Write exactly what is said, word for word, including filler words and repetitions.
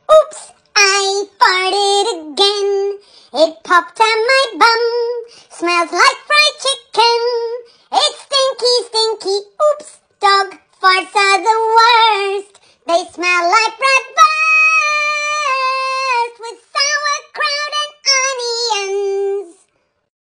Oops, I farted again. It popped on my bum.